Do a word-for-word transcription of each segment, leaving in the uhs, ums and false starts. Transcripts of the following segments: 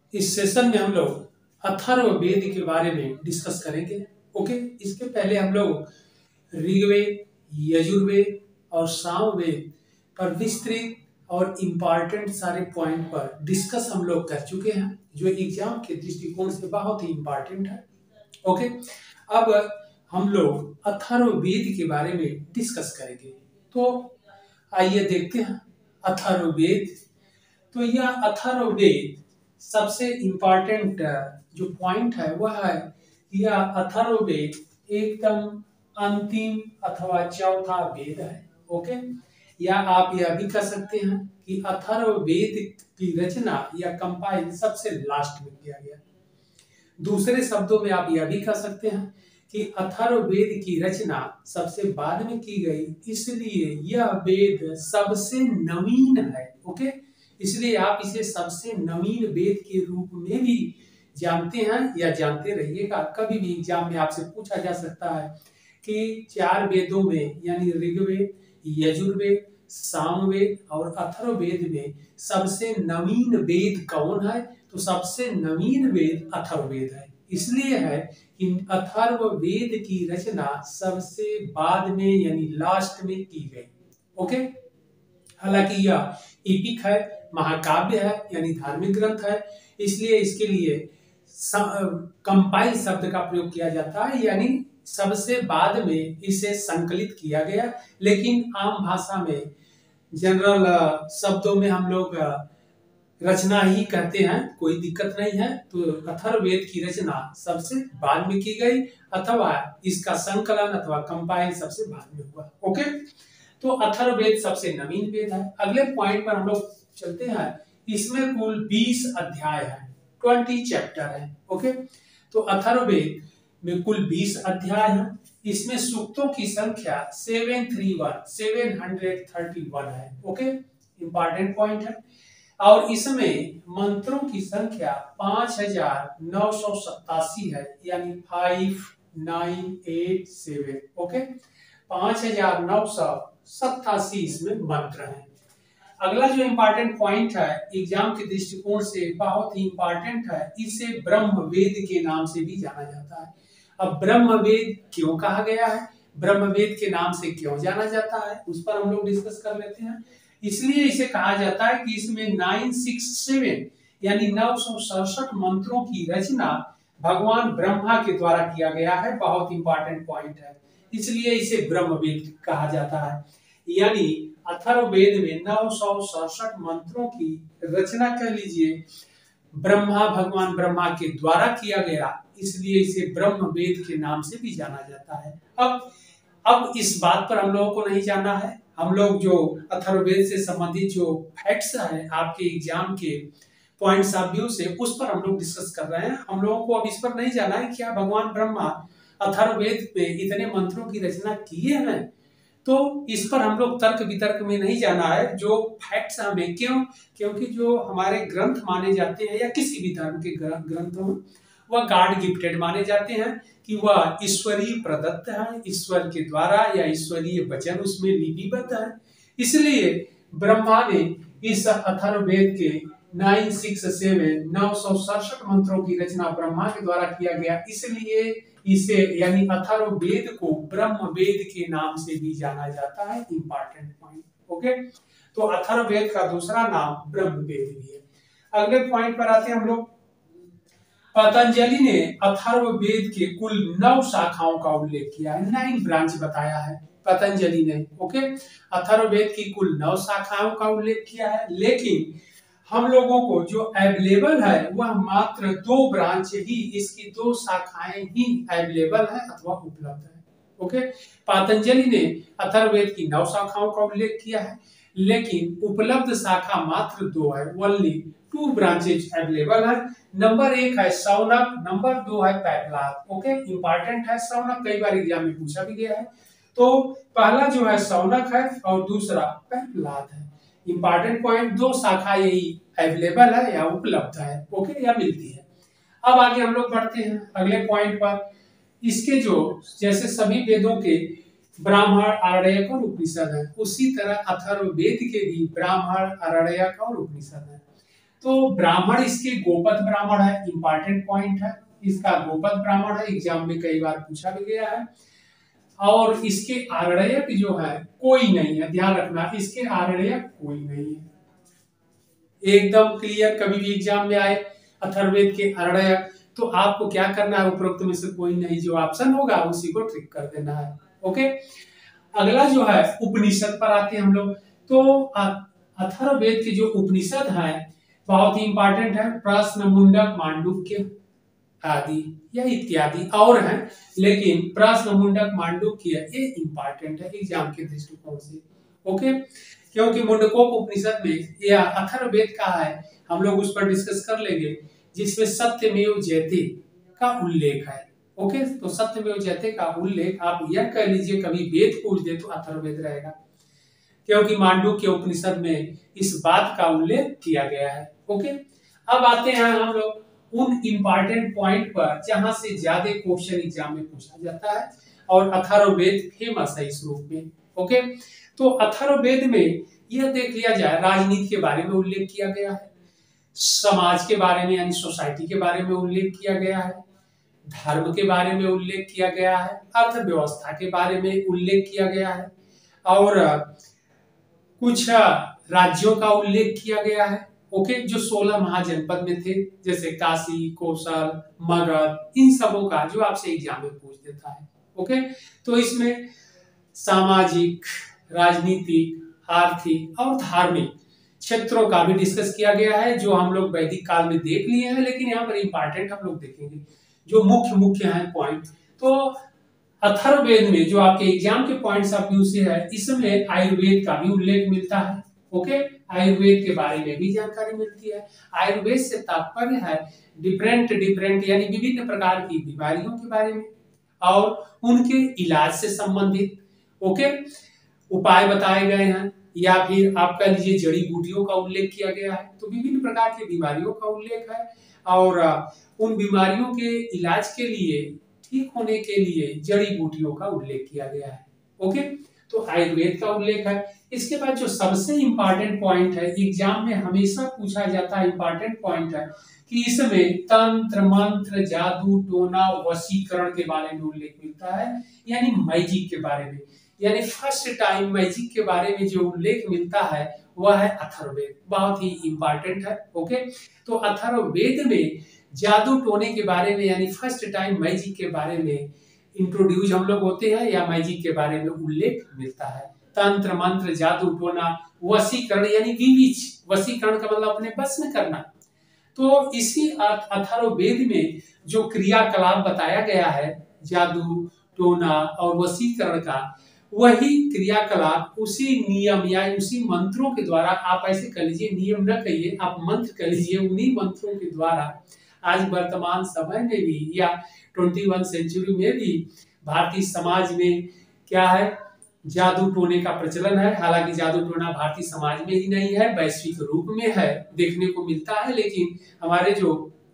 इस सेशन में हम लोग अथर्ववेद के बारे में डिस्कस करेंगे। ओके, इसके पहले हम लोग ऋग्वेद, यजुर्वेद और सामवेद पर विस्तृत और इम्पॉर्टेंट सारे पॉइंट पर डिस्कस हम लोग कर चुके हैं, जो एग्जाम के दृष्टिकोण से बहुत ही इम्पॉर्टेंट है। ओके, अब हम लोग अथर्ववेद के बारे में डिस्कस करेंगे। तो आइए देखते हैं अथर्ववेद। तो यह अथर्ववेद सबसे इम्पॉर्टेंट जो पॉइंट है वह है यह अथर्ववेद एकदम अंतिम अथवा चौथा वेद है। ओके, या आप यह भी कह सकते हैं कि अथर्ववेद की रचना या कंपाइल सबसे लास्ट में किया गया। दूसरे शब्दों में आप यह भी कह सकते हैं कि अथर्ववेद की रचना सबसे बाद में की गई, इसलिए यह वेद सबसे नवीन है। ओके, इसलिए आप इसे सबसे नवीन वेद के रूप में भी जानते हैं या जानते रहिएगा। कभी भी एग्जाम में आपसे पूछा जा सकता है कि चार वेदों में यानी ऋग्वेद, यजुर्वेद, सामवेद और अथर्ववेद में सबसे नवीन वेद कौन है, तो सबसे नवीन वेद अथर्ववेद है। इसलिए है कि अथर्ववेद की रचना सबसे बाद में यानी लास्ट में की गई। ओके, हालांकि यह एपिक है, महाकाव्य है यानी धार्मिक ग्रंथ है, इसलिए इसके लिए कंपाइल शब्द का प्रयोग किया जाता है, यानी सबसे बाद में इसे संकलित किया गया। लेकिन आम भाषा में जनरल शब्दों में हम लोग रचना ही कहते हैं, कोई दिक्कत नहीं है। तो अथर्ववेद की रचना सबसे बाद में की गई अथवा इसका संकलन अथवा कंपाइल सबसे बाद में हुआ। ओके, तो अथर्ववेद सबसे नवीन वेद है। अगले पॉइंट पर हम लोग चलते हैं। इसमें कुल बीस अध्याय है, बीस चैप्टर है। ओके, तो अथर्ववेद में कुल बीस अध्याय है। इसमें सूक्तों की संख्या सात सौ इकतीस है। ओके, इंपॉर्टेंट पॉइंट है। और इसमें मंत्रों की संख्या पांच हजार नौ सौ सत्तासी है, यानी five nine eight seven. Okay, पांच हजार नौ सौ सत्तासी इसमें मंत्र हैं। अगला जो इंपॉर्टेंट पॉइंट है एग्जाम के दृष्टिकोण से बहुत ही इंपॉर्टेंट है, इसे ब्रह्मवेद के नाम से भी जाना जाता है। अब ब्रह्मवेद क्यों कहा गया है, ब्रह्मवेद के नाम से क्यों जाना जाता है, उस पर हम लोग डिस्कस कर लेते हैं। इसलिए इसे कहा जाता है कि इसमें नौ सौ सरसठ यानी नौ सौ सड़सठ मंत्रों की रचना भगवान ब्रह्मा के द्वारा किया गया है। बहुत इंपॉर्टेंट पॉइंट है, इसलिए इसे ब्रह्मवेद कहा जाता है। यानी अथर्ववेद में नौ सौ सड़सठ मंत्रों की रचना कर लीजिए ब्रह्मा भगवान ब्रह्मा के द्वारा किया गया, इसलिए इसे ब्रह्मवेद के नाम से भी जाना जाता है। अब अब इस बात पर हम लोगों को नहीं जाना है। हम लोग जो अथर्ववेद से संबंधित जो फैक्ट्स है आपके एग्जाम के पॉइंट्स ऑफ व्यू से, उस पर हम लोग डिस्कस कर रहे हैं। हम लोगों को अब इस पर नहीं जाना है क्या भगवान ब्रह्मा अथर्ववेद पे इतने मंत्रों की रचना किए हैं, तो इस पर हम लोग तर्क वितर्क में नहीं जाना है। जो फैक्ट्स हमें, क्यों, क्योंकि जो हमारे ग्रंथ माने जाते हैं या किसी भी धर्म के ग्रंथों में वह गॉड गिफ्टेड माने जाते हैं, कि वह ईश्वरीय प्रदत्त है, ईश्वर के द्वारा या ईश्वरीय वचन उसमें लिपिबद्ध है। इसलिए ब्रह्मा ने इस अथर्ववेद के नौ सौ सड़सठ नौ सौ सड़सठ मंत्रों की रचना ब्रह्मा के द्वारा किया गया, इसलिए इसे यानी अथर्ववेद को ब्रह्मवेद के नाम से भी जाना जाता है। Important point. ओके, तो अथर्ववेद का दूसरा नाम ब्रह्मवेद भी है। अगले पॉइंट पर आते हैं हम लोग। पतंजलि ने अथर्ववेद के कुल नौ शाखाओं का उल्लेख किया है, नाइन ब्रांच बताया है पतंजलि ने। ओके, अथर्ववेद की कुल नौ शाखाओं का उल्लेख किया है, लेकिन हम लोगों को जो अवेलेबल है वह मात्र दो ब्रांच ही, इसकी दो शाखाएं ही अवेलेबल है अथवा उपलब्ध है। ओके, पतंजलि ने अथर्ववेद की नौ शाखाओं का उल्लेख किया है, लेकिन उपलब्ध शाखा मात्र दो है, ओनली टू ब्रांचेज अवेलेबल है। नंबर एक है शौनक, नंबर दो है पैपलाद। ओके, इंपॉर्टेंट है शौनक, कई बार एग्जाम में पूछा भी गया है। तो पहला जो है शौनक है और दूसरा पैपलाद है। इंपॉर्टेंट पॉइंट, दो शाखा यही अवेलेबल है या उपलब्ध है। ओके, या मिलती है। अब आगे हम लोग बढ़ते हैं अगले पॉइंट पर। इसके जो जैसे सभी वेदों के ब्राह्मण, आरण्यक और उपनिषद है, उसी तरह अथर्ववेद के भी ब्राह्मण, आरण्यक और उपनिषद है। तो ब्राह्मण इसके गोपद ब्राह्मण है, इंपॉर्टेंट पॉइंट है, इसका गोपद ब्राह्मण है, एग्जाम में कई बार पूछा भी गया है। और इसके आरण्यक जो है कोई नहीं है, ध्यान रखना, इसके आरण्यक कोई नहीं है, एकदम क्लियर। कभी भी एग्जाम में आए अथर्ववेद के आरण्यक, तो आपको क्या करना है, उपरोक्त में से कोई नहीं, जो ऑप्शन होगा उसी को ट्रिक कर देना है। ओके, अगला जो है उपनिषद पर आते हैं हम लोग। तो अथर्ववेद के जो उपनिषद है बहुत ही इंपॉर्टेंट है, प्रश्न, मुंडक, मांडुक्य आदि या इत्यादि और हैं, लेकिन प्रश्न, मुंडक, मांडुक्य ये इंपॉर्टेंट है एग्जाम के दृष्टिकोण से। ओके, क्योंकि मुंडकोप उपनिषद में या अथर्ववेद का है, हम लोग उस पर डिस्कस कर लेंगे, जिसमें सत्यमेव जयते का उल्लेख है। ओके, तो सत्यमेव जयते का उल्लेख आप यह कह लीजिए, कभी वेद पूछ दे तो अथर्ववेद रहेगा, क्योंकि मांडुक्य उपनिषद में इस बात का उल्लेख किया गया है। ओके, अब आते हैं हम लोग उन इंपॉर्टेंट पॉइंट पर जहां से ज्यादा क्वेश्चन एग्जाम में पूछा जाता है, और अथर्ववेद फेमस है इस रूप में। ओके, तो अथर्ववेद में यह देख लिया जाए, राजनीति के बारे में उल्लेख किया गया है, समाज के बारे में यानी सोसाइटी के बारे में उल्लेख किया गया है, धर्म के बारे में उल्लेख किया गया है, अर्थव्यवस्था के बारे में उल्लेख किया गया है, और कुछ राज्यों का उल्लेख किया गया है। ओके, जो सोलह महाजनपद में थे, जैसे काशी, कौशल, मगध, इन सबों का जो आपसे एग्जाम में पूछ देता है। ओके, तो इसमें सामाजिक, राजनीतिक, आर्थिक और धार्मिक क्षेत्रों का भी डिस्कस किया गया है, जो हम लोग वैदिक काल में देख लिए हैं, लेकिन यहाँ पर इंपॉर्टेंट हम लोग देखेंगे जो मुख्य मुख्य हैं पॉइंट। तो अथर्ववेद में जो आपके एग्जाम के पॉइंट्स ऑफ व्यू से है, इसमें आयुर्वेद का भी उल्लेख मिलता है। ओके, आयुर्वेद के बारे में भी जानकारी मिलती है। आयुर्वेद से तात्पर्य है डिफरेंट डिफरेंट यानी विभिन्न प्रकार की बीमारियों के बारे में और उनके इलाज से संबंधित ओके उपाय बताए गए हैं, या फिर आप कह लीजिए जड़ी बूटियों का उल्लेख किया गया है। तो विभिन्न प्रकार की बीमारियों का उल्लेख है, और उन बीमारियों के इलाज के लिए, ठीक होने के लिए जड़ी बूटियों का उल्लेख किया गया है। ओके, तो आयुर्वेद का उल्लेख है। इसके बाद जो सबसे इंपॉर्टेंट पॉइंट है, एग्जाम में हमेशा पूछा जाता है, इंपॉर्टेंट पॉइंट है कि इसमें तंत्र, मंत्र, जादू, टोना, वशीकरण के बारे में उल्लेख मिलता है, यानी मैजिक के बारे में। यानी फर्स्ट टाइम मैजिक के बारे में जो उल्लेख मिलता है वह है अथर्ववेद, बहुत ही इंपॉर्टेंट है। ओके, तो अथर्ववेद में जादू टोने के बारे में यानी फर्स्ट टाइम मैजिक के बारे में इंट्रोड्यूस हम लोग होते हैं, या मैजिक के बारे में उल्लेख मिलता है। तंत्र, मंत्र, जादू टोना, वशीकरण यानी विविच, वशीकरण का मतलब अपने बस में करना। तो इसी अथर्ववेद में जो क्रियाकलाप बताया गया है जादू टोना और वशीकरण का, वही क्रियाकलाप उसी नियम या उसी मंत्रों के द्वारा, आप ऐसे कह लीजिए, नियम न कहिए, आप मंत्र कह लीजिए, उन्हीं मंत्रों के द्वारा आज वर्तमान समय में भी या इक्कीसवीं सेंचुरी में भी भारतीय समाज में क्या है, जादू टोने का प्रचलन है। हालांकि जादू टोना भारतीय समाज में ही नहीं है, वैश्विक रूप में है, देखने को मिलता है, लेकिन हमारे जो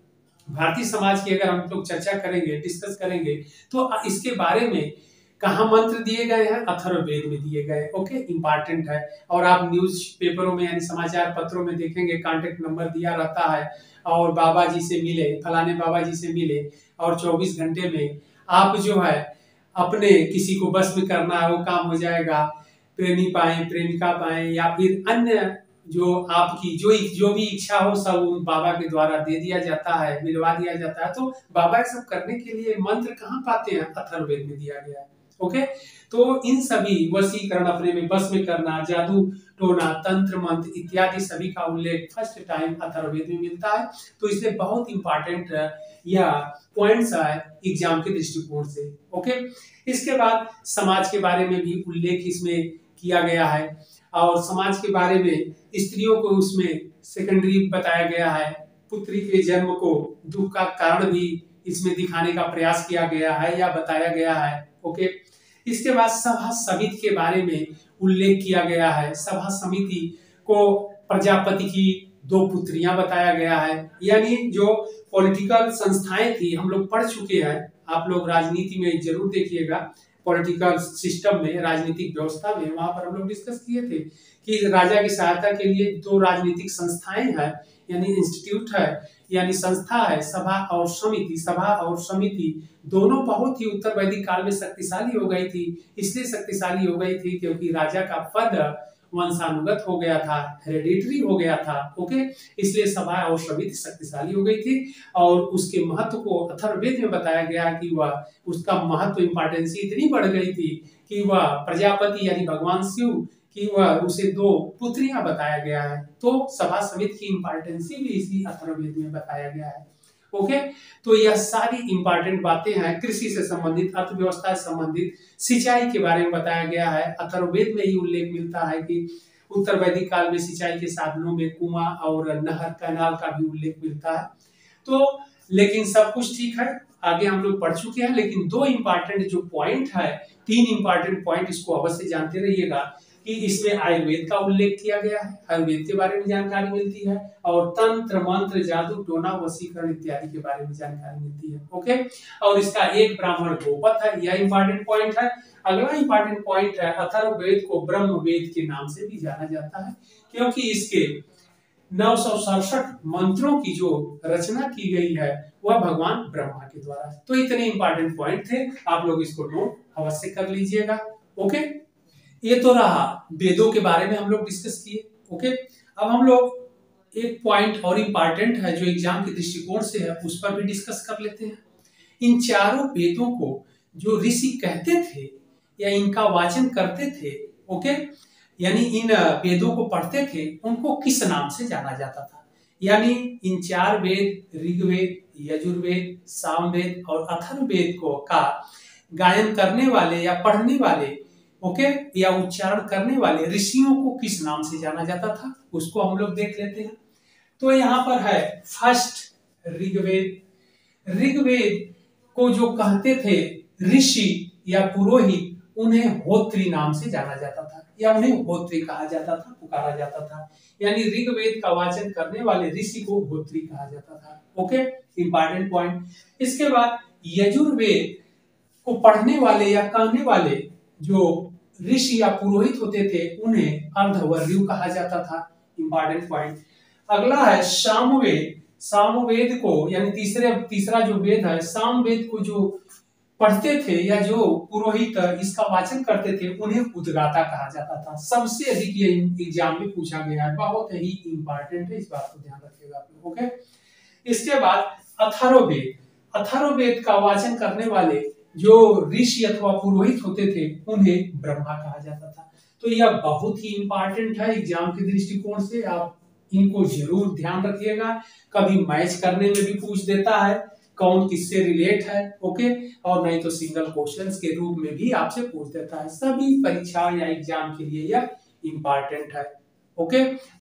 भारतीय समाज की अगर हम लोग चर्चा करेंगे, डिस्कस करेंगे, तो इसके बारे में कहाँ मंत्र दिए गए हैं, अथर्ववेद में दिए गए। ओके, इंपॉर्टेंट है। और आप न्यूज पेपरों में यानी समाचार पत्रों में देखेंगे कांटेक्ट नंबर दिया रहता है, और बाबा जी से मिले, फलाने बाबा जी से मिले, और चौबीस घंटे में आप जो है अपने किसी को बस में करना है, वो काम हो जाएगा, प्रेमी पाए, प्रेमिका पाए, या फिर अन्य जो आपकी जो जो भी इच्छा हो सब उन बाबा के द्वारा दे दिया जाता है, मिलवा दिया जाता है। तो बाबा सब करने के लिए मंत्र कहाँ पाते हैं, अथर्ववेद में दिया गया है। ओके, तो इन सभी वशीकरण, अपने में बस में करना, जादू टोना, तंत्र मंत्र इत्यादि सभी का उल्लेख फर्स्ट टाइम अथर्ववेद में मिलता है। तो इसलिए बहुत इंपॉर्टेंट या पॉइंट्स है एग्जाम के दृष्टिकोण से। ओके, इसके बाद समाज के बारे में भी उल्लेख इसमें किया गया है, और समाज के बारे में स्त्रियों को उसमें सेकेंडरी बताया गया है, पुत्री के जन्म को दुख का कारण भी इसमें दिखाने का प्रयास किया गया है या बताया गया है। ओके, इसके बाद सभा समिति के बारे में उल्लेख किया गया है। सभा समिति को प्रजापति की दो पुत्रियां बताया गया है, यानी जो पॉलिटिकल संस्थाएं थी, हम लोग पढ़ चुके हैं, आप लोग राजनीति में जरूर देखिएगा, पॉलिटिकल सिस्टम में, राजनीतिक व्यवस्था में, वहां पर हम लोग डिस्कस किए थे कि राजा की सहायता के लिए दो राजनीतिक संस्थाएं हैं, यानी इंस्टीट्यूट है, यानी संस्था है, सभा और समिति, सभा और समिति दोनों बहुत ही उत्तर वैदिक काल में शक्तिशाली हो गई थी। इसलिए शक्तिशाली हो गई थी क्योंकि राजा का पद वंशानुगत हो गया था, हेरेडिटरी हो गया था। ओके, इसलिए सभा और समिति शक्तिशाली हो गई थी और उसके महत्व को अथर्ववेद में बताया गया कि वह उसका महत्व इंपॉर्टेंस इतनी बढ़ गई थी कि वह प्रजापति यानी भगवान शिव कि वह उसे दो पुत्रियां बताया गया है। तो सभा समिति की इंपॉर्टेंसी भी इसी अथर्ववेद में बताया गया है। ओके, तो यह सारी इंपॉर्टेंट बातें हैं कृषि से संबंधित, अर्थव्यवस्था से संबंधित, सिंचाई के बारे में बताया गया है। अथर्ववेद में ही उल्लेख मिलता है कि उत्तर वैदिक काल में सिंचाई के साधनों में कुआं और नहर, कैनाल का भी उल्लेख मिलता है। तो लेकिन सब कुछ ठीक है, आगे हम लोग पढ़ चुके हैं, लेकिन दो इंपॉर्टेंट जो पॉइंट है, तीन इंपॉर्टेंट पॉइंट इसको अवश्य जानते रहिएगा कि इसमें आयुर्वेद का उल्लेख किया गया है, आयुर्वेद के बारे में जानकारी मिलती है और तंत्र, मंत्र, जादू, टोना, वशीकरण इत्यादि के बारे में जानकारी मिलती है। ओके, और इसका एक ब्राह्मण गोपथ है, यह इंपॉर्टेंट पॉइंट है। अगला इंपॉर्टेंट पॉइंट है अथर्ववेद को ब्रह्म वेद के नाम से भी जाना जाता है क्योंकि इसके नौ सौ सड़सठ मंत्रों की जो रचना की गई है वह भगवान ब्रह्मा के द्वारा है। तो इतने इंपॉर्टेंट पॉइंट थे, आप लोग इसको नोट अवश्य कर लीजिएगा। ओके, ये तो रहा वेदों के बारे में हम लोग डिस्कस किए। ओके, अब हम लोग एक पॉइंट और इम्पॉर्टेंट है जो एग्जाम के दृष्टिकोण से है, उस पर भी डिस्कस कर लेते हैं। इन चारों वेदों को जो ऋषि कहते थे या इनका वाचन करते थे, ओके, यानी इन वेदों को पढ़ते थे, उनको किस नाम से जाना जाता था? यानी इन चार वेद, ऋग्वेद, यजुर्वेद, सामवेद और अथर्ववेद को का गायन करने वाले या पढ़ने वाले, ओके, या उच्चारण करने वाले ऋषियों को किस नाम से जाना जाता था, उसको हम लोग देख लेते हैं। तो यहाँ पर है फर्स्ट ऋग्वेद। ऋग्वेद को जो कहते थे ऋषि या पुरोहित, उन्हें होत्री नाम से जाना जाता था या उन्हें होत्री कहा जाता था, पुकारा जाता था। यानी ऋग्वेद का वाचन करने वाले ऋषि को होत्री कहा जाता था। Okay, important point. इसके बाद यजुर्वेद को पढ़ने वाले या कहने वाले जो ऋषि या पुरोहित होते थे उन्हें अर्धवर्यु कहा जाता था। Important point. अगला है सामवेद। सामवेद को यानी तीसरे तीसरा जो वेद है, सामवेद को जो पढ़ते थे या जो पुरोहित इसका वाचन करते थे उन्हें उद्गाता कहा जाता था। सबसे अधिक ये एग्जाम में पूछा गया है, बहुत ही इंपॉर्टेंट है, इस बात को ध्यान रखिएगा आप लोग। ओके, इसके बाद अथर्ववेद। अथर्ववेद का वाचन करने वाले जो ऋषि अथवा पुरोहित होते थे उन्हें ब्रह्मा कहा जाता था। तो यह बहुत ही इंपॉर्टेंट है एग्जाम के दृष्टिकोण से, आप इनको जरूर ध्यान रखिएगा। कभी मैच करने में भी पूछ देता है कौन किससे रिलेट है। ओके, और नहीं तो सिंगल क्वेश्चंस के रूप में भी आपसे पूछ देता है। सभी परीक्षा या एग्जाम के लिए यह इंपॉर्टेंट है। ओके।